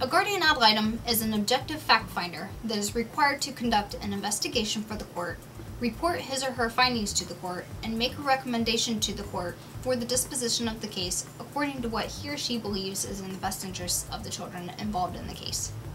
A guardian ad litem is an objective fact finder that is required to conduct an investigation for the court, report his or her findings to the court, and make a recommendation to the court for the disposition of the case according to what he or she believes is in the best interests of the children involved in the case.